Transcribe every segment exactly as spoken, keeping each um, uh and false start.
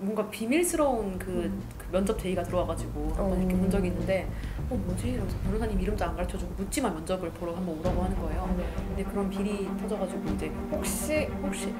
뭔가 비밀스러운 그, 음. 그 면접 제의가 들어와가지고 한번 음. 이렇게 본 적이 있는데 어 뭐지? 이러면서 변호사님 이름도 안 가르쳐주고 묻지만 면접을 보러 한번 오라고 하는 거예요. 네. 근데 그런 비리 터져가지고 이제 혹시 혹시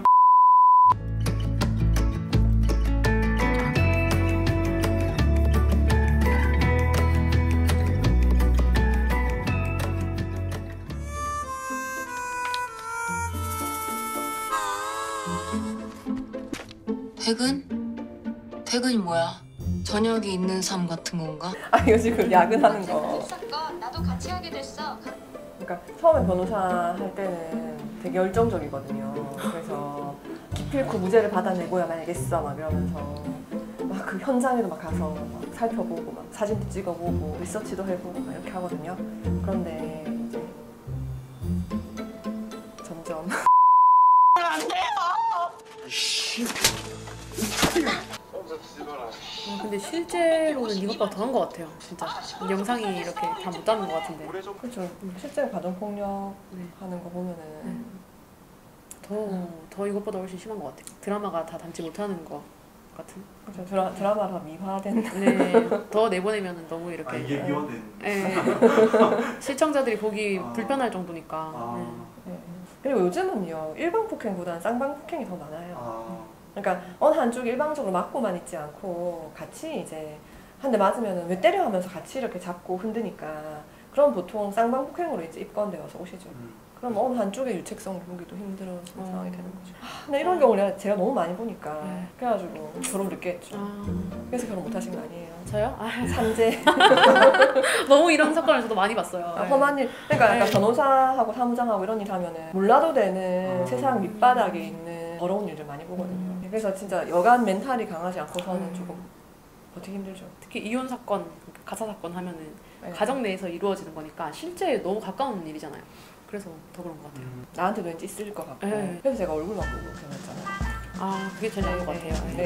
퇴근? 퇴근이 뭐야? 저녁이 있는 삶 같은 건가? 아 이거 지금 야근하는 거. 사건 나도 같이 하게 됐어. 그러니까 처음에 변호사 할 때는 되게 열정적이거든요. 그래서 기필코 무죄를 받아내고야 말겠어 막 이러면서 막 그 현장에도 막 가서 막 살펴보고 막 사진도 찍어보고 리서치도 해보고 막 이렇게 하거든요. 그런데 이제 점점 안 돼요. 어, 근데 실제로는 이것보다 더한 것 같아요. 진짜 영상이 이렇게 다 못 담은 것 같은데 그렇죠. 실제 가정폭력 네. 하는 거 보면은 네. 더, 더 이것보다 훨씬 심한 것 같아요. 드라마가 다 담지 못하는 것 같은. 그렇죠. 드라, 드라마가 미화된. 네, 더 내보내면 너무 이렇게. 아, 이게 미화된. 네. 시청자들이 보기 아. 불편할 정도니까. 아. 네. 네. 그리고 요즘은요 일방 폭행보다는 쌍방 폭행이 더 많아요. 아. 그러니까 어느 한쪽이 일방적으로 맞고만 있지 않고 같이 이제 한 대 맞으면 왜 때려 하면서 같이 이렇게 잡고 흔드니까 그럼 보통 쌍방 폭행으로 이제 입건되어서 오시죠. 음. 그럼 어느 한쪽의 유책성을 보기도 힘들어서 어. 상황이 되는 거죠. 아, 근데 이런 경우를 내가 제가 너무 많이 보니까 네. 그래가지고 결혼 늦게 했죠. 아, 그래서 결혼 못 하신 거 아니에요? 저요? 아, 산재. 너무 이런 사건을 저도 많이 봤어요. 아, 험한 일. 그러니까 약간 네. 변호사하고 사무장하고 이런 일 하면은 몰라도 되는 아. 세상 밑바닥에 있는 더러운 일들 많이 보거든요. 음. 그래서 진짜 여간 멘탈이 강하지 않고서는 음. 조금 버티기 힘들죠. 특히 이혼 사건, 가사 사건 하면은 네. 가정 내에서 이루어지는 거니까 실제 너무 가까운 일이잖아요. 그래서 더 그런 것 같아요. 음. 나한테도 왠지 있을 것 같고. 네. 그래서 제가 얼굴만 보고 결혼했잖아요. 아, 그게 제일 나은 것 같아요. 네.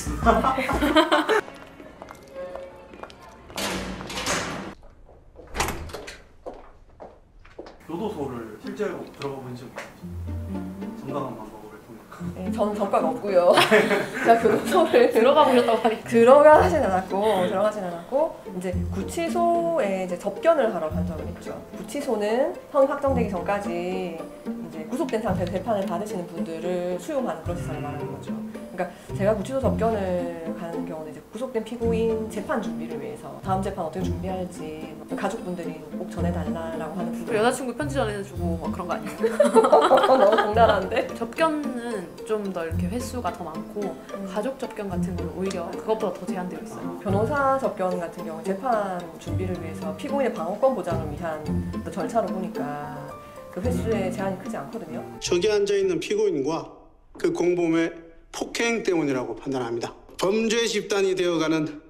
교도소를 실제로 들어가 본 적이 있어요. 음. 정당한 방법을 통해. 네, 저는 전과가 없고요. 제가 교도소를 들어가 보셨다고 하니까. 들어가진 않았고 들어가진 않았고 이제 구치소에 이제 접견을 하러 간 적은 있죠. 구치소는 형 확정되기 전까지 이제 구속된 상태에서 재판을 받으시는 분들을 수용하는 그런 시설을 말하는 거죠. 그러니까 제가 구치소 접견을 가는 경우는 이제 구속된 피고인 재판 준비를 위해서 다음 재판 어떻게 준비할지 가족분들이 꼭 전해달라고 하는 부분. 여자친구 편지 전해주고 막 그런 거 아니에요? 너무 적나라한데? 접견은 좀 더 이렇게 횟수가 더 많고 음. 가족 접견 같은 건 오히려 그것보다 더 제한되어 있어요. 변호사 접견 같은 경우 재판 준비를 위해서 피고인의 방어권 보장을 위한 또 절차로 보니까 그 횟수의 제한이 크지 않거든요. 저기 앉아있는 피고인과 그 공범의 폭행 때문이라고 판단합니다. 범죄 집단이 되어가는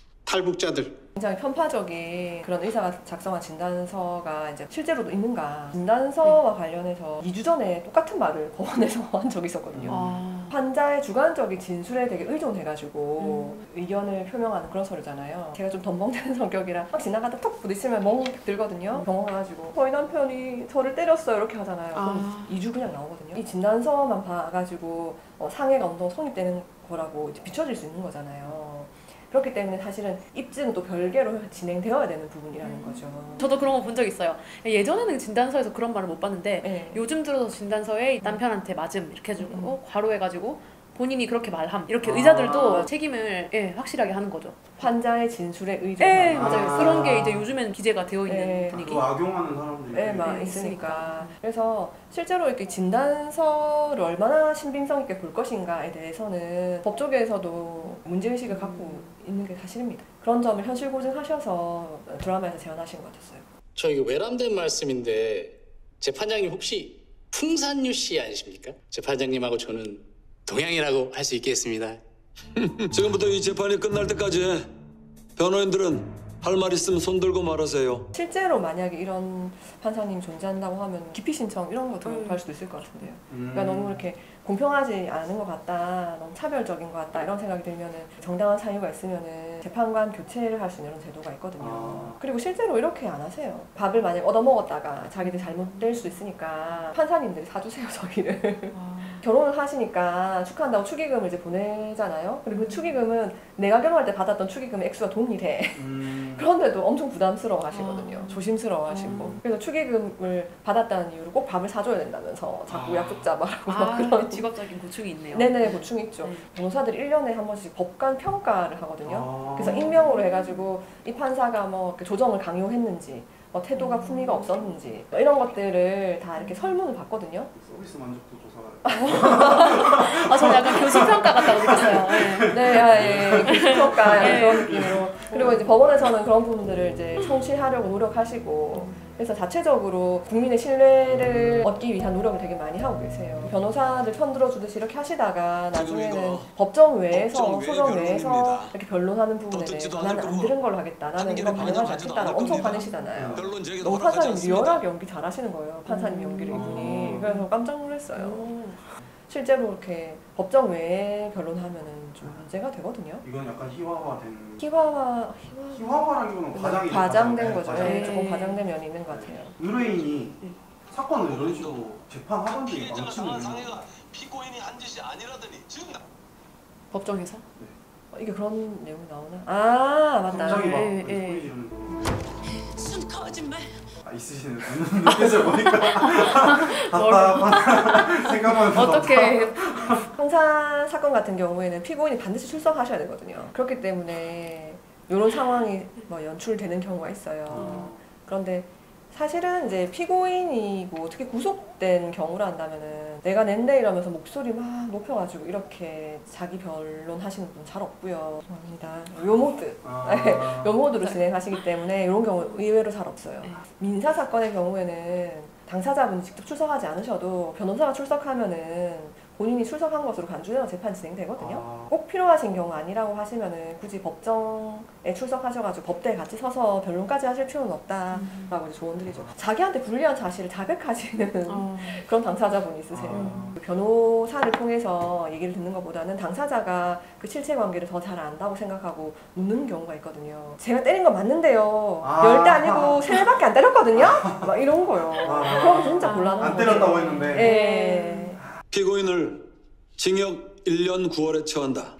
탈북자들. 굉장히 편파적인 그런 의사가 작성한 진단서가 이제 실제로도 있는가. 진단서와 관련해서 이 주 전에 똑같은 말을 법원에서 한 적이 있었거든요. 아, 환자의 주관적인 진술에 되게 의존해가지고 음. 의견을 표명하는 그런 서류잖아요. 제가 좀 덤벙대는 성격이라 막 지나가다 톡 부딪히면 멍 들거든요. 병원 가가지고 저희 남편이 저를 때렸어요 이렇게 하잖아요. 그럼 아. 이 주 그냥 나오거든요. 이 진단서만 봐가지고 어, 상해가 엄청 성립되는 거라고 이제 비춰질 수 있는 거잖아요. 그렇기 때문에 사실은 입증은 또 별개로 진행되어야 되는 부분이라는 거죠. 저도 그런 거 본 적 있어요. 예전에는 진단서에서 그런 말을 못 봤는데 네. 요즘 들어서 진단서에 남편한테 맞음 이렇게 해주고 음. 어, 괄호해가지고 본인이 그렇게 말함 이렇게 아. 의사들도 책임을 예, 확실하게 하는 거죠. 환자의 진술에 예, 의존하는 맞아요. 아. 그런 게 이제 요즘엔 기재가 되어 있는 네. 분위기. 그거 악용하는 사람들이 네, 막 네, 있으니까. 그래서 실제로 이렇게 진단서를 얼마나 신빙성 있게 볼 것인가에 대해서는 법조계에서도 문제의식을 갖고 있는 게 사실입니다. 그런 점을 현실 고증하셔서 드라마에서 재현하신 것 같았어요. 저 이거 외람된 말씀인데 재판장님 혹시 풍산유 씨 아니십니까? 재판장님하고 저는 동양이라고 할 수 있겠습니다. 지금부터 이 재판이 끝날 때까지 변호인들은 할 말 있으면 손 들고 말하세요. 실제로 만약에 이런 판사님이 존재한다고 하면 기피 신청 이런 거 들어갈 음. 수도 있을 것 같은데요. 음. 그러니까 너무 이렇게 공평하지 않은 것 같다, 너무 차별적인 것 같다 이런 생각이 들면은 정당한 사유가 있으면은 재판관 교체를 할 수 있는 이런 제도가 있거든요. 아. 그리고 실제로 이렇게 안 하세요. 밥을 만약 얻어먹었다가 자기들 잘못될 수 있으니까 판사님들이 사주세요 저희를. 아. 결혼을 하시니까 축하한다고 축의금을 이제 보내잖아요. 그리고 그 축의금은 내가 결혼할 때 받았던 축의금의 액수가 동일해. 음. 그런데도 엄청 부담스러워 하시거든요. 아. 조심스러워 하시고. 아. 그래서 축의금을 받았다는 이유로 꼭 밥을 사줘야 된다면서 자꾸 아. 약속 잡아라고 막 아, 그런. 직업적인 고충이 있네요. 네네, 고충 있죠. 네. 변호사들이 일 년에 한 번씩 법관 평가를 하거든요. 아. 그래서 익명으로 해가지고 이 판사가 뭐 이렇게 조정을 강요했는지, 뭐 태도가 품위가 없었는지, 뭐 이런 것들을 다 이렇게 설문을 받거든요. 서비스 만족도 조사가. 아, 저는 약간 교수평가 같다고 느꼈어요. 네. 네, 아, 예, 교수평가 네. 그런 느낌으로. 그리고 이제 법원에서는 그런 부분들을 이제 성취하려고 노력하시고, 그래서 자체적으로 국민의 신뢰를 얻기 위한 노력을 되게 많이 하고 계세요. 변호사들 편 들어주듯이 이렇게 하시다가 나중에는 법정 외에서, 법정 외 소정 외에서 변론입니다. 이렇게 변론하는 부분에 듣지도 대해서 나는 않을 안 거고 들은 걸로 하겠다. 나는 하는 이거 길에 반영하지 반영하지도 않겠다. 않을 엄청 겁니다. 화내시잖아요. 변론 제기도 너무 허락하지 판사님 않습니다. 리얼하게 연기 잘하시는 거예요. 판사님 연기를 음. 이분이. 그래서 깜짝 놀랐어요. 음. 실제로 이렇게 법정 외에 변론하면은 좀 문제가 되거든요. 이건 약간 희화화된. 희화화, 희화 희화화라기보다는 과장이 과장된 네, 거죠. 과장. 네, 조금 과장된 면이 있는 것 같아요. 의뢰인이 네. 사건을 이런 식으로 재판하던 적이 피해자가 많지는 당한 상해가 피고인이 한 짓이 아니라더니 지금 법정에서? 어, 이게 그런 내용이 나오나? 아, 맞다. 갑자기 막 예, 소리 예. 지르는 거. 순 거짓말. 아, 있으시는 눈- 눈빛을 보니까 답답한 생각만 해도 어떻게 형사 사건 같은 경우에는 피고인이 반드시 출석하셔야 되거든요. 그렇기 때문에 이런 상황이 뭐 연출되는 경우가 있어요. 어. 그런데 사실은 이제 피고인이고 특히 구속된 경우라 한다면은 내가 낸데 이러면서 목소리 막 높여가지고 이렇게 자기 변론 하시는 분 잘 없고요. 죄송합니다. 요 모드. 아. 요 모드로 진행하시기 때문에 이런 경우 의외로 잘 없어요. 네. 민사 사건의 경우에는 당사자분이 직접 출석하지 않으셔도 변호사가 출석하면은 본인이 출석한 것으로 간주되어 재판 진행되거든요. 아. 꼭 필요하신 경우 아니라고 하시면은 굳이 법정에 출석하셔가지고 법대에 같이 서서 변론까지 하실 필요는 없다라고 이제 조언드리죠. 자기한테 불리한 사실을 자백하시는 어. 그런 당사자분이 있으세요. 아. 변호사를 통해서 얘기를 듣는 것보다는 당사자가 그 실체 관계를 더 잘 안다고 생각하고 묻는 경우가 있거든요. 제가 때린 건 맞는데요. 아. 열 대 아니고 세 대밖에 안 때렸거든요. 막 이런 거요. 아. 그럼 진짜 곤란한 안 거죠. 때렸다고 했는데. 예. 피고인을 징역 일 년 구 월에 처한다.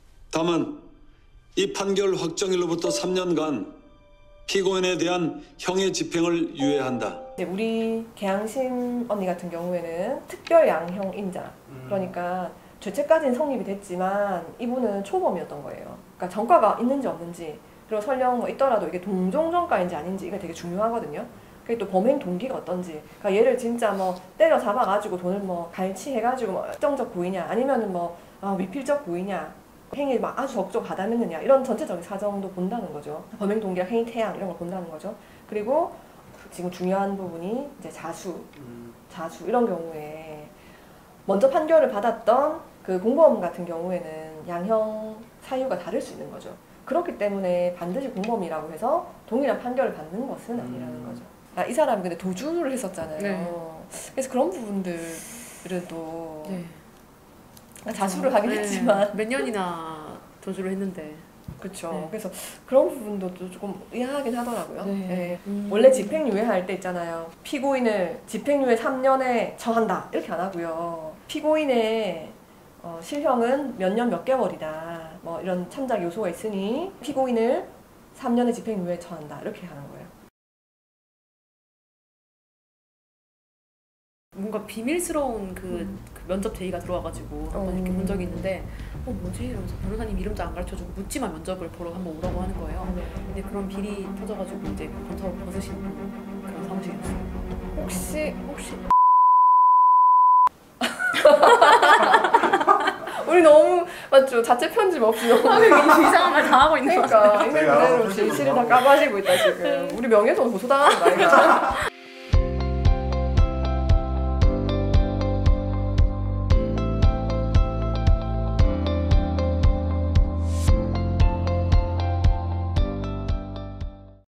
다만 이 판결 확정일로부터 삼 년간 피고인에 대한 형의 집행을 유예한다. 이제 우리 계양심 언니 같은 경우에는 특별 양형 인자. 음. 그러니까 죄책까지는 성립이 됐지만 이분은 초범이었던 거예요. 그러니까 전과가 있는지 없는지, 그리고 설령 뭐 있더라도 이게 동종 전과인지 아닌지 이게 되게 중요하거든요. 그게 또 범행 동기가 어떤지. 그러니까 얘를 진짜 뭐 때려 잡아가지고 돈을 뭐 갈취해가지고 뭐 특정적 고의냐, 아니면은 뭐 아, 미필적 고의냐, 행위 막 아주 적극적으로 가담했느냐, 이런 전체적인 사정도 본다는 거죠. 범행 동기랑 행위 태양 이런 걸 본다는 거죠. 그리고 지금 중요한 부분이 이제 자수, 음. 자수 이런 경우에 먼저 판결을 받았던 그 공범 같은 경우에는 양형 사유가 다를 수 있는 거죠. 그렇기 때문에 반드시 공범이라고 해서 동일한 판결을 받는 것은 아니라는 음. 거죠. 아, 이 사람이 근데 도주를 했었잖아요. 네. 그래서 그런 부분들은 또 네. 자수를 하긴 네. 했지만 몇 년이나 도주를 했는데. 그렇죠. 네. 그래서 그런 부분도 또 조금 의아하긴 하더라고요. 네. 네. 음. 원래 집행유예 할 때 있잖아요. 피고인을 집행유예 삼 년에 처한다 이렇게 안 하고요. 피고인의 어, 실형은 몇 년 몇 개월이다. 뭐 이런 참작 요소가 있으니 피고인을 삼 년의 집행유예에 처한다 이렇게 하는 거예요. 뭔가 비밀스러운 그, 음. 그 면접 제의가 들어와가지고 한번 이렇게 음. 본 적이 있는데 어 뭐지? 이러면서 변호사님 이름도 안 가르쳐주고 묻지마 면접을 보러 한번 오라고 하는 거예요. 네. 근데 그런 비리 터져가지고 이제 검사 벗으신 그런 사무실이었어요. 혹시 혹시 우리 너무 맞죠? 자체 편집 없이 너무 이상한 말 다 하고 있는 거 같아요. 그러니까 있는 그대로 진실을 다 까발리고 있다 지금. 우리 명예훼손 고소당하는 거 아닌가?